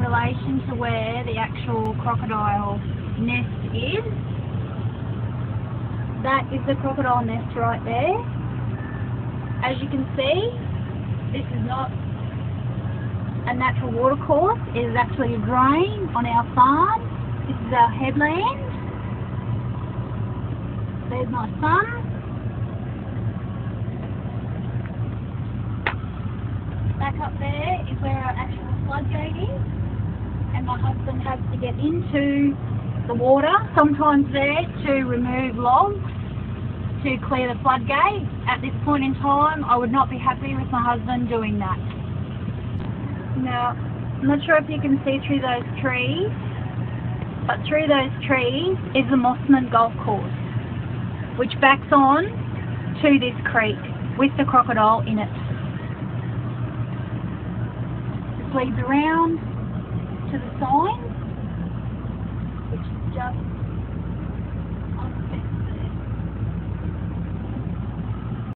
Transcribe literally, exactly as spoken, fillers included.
relation to where the actual crocodile nest is. That is the crocodile nest right there. As you can see, this is not a natural watercourse. It is actually a drain on our farm. This is our headland. There's my son. Back up there is where our actual floodgate is, and my husband has to get into the water, sometimes there, to remove logs to clear the floodgate. At this point in time, I would not be happy with my husband doing that. Now, I'm not sure if you can see through those trees, but through those trees is the Mossman Golf Course, which backs on to this creek with the crocodile in it. This leads around to the sign, which is just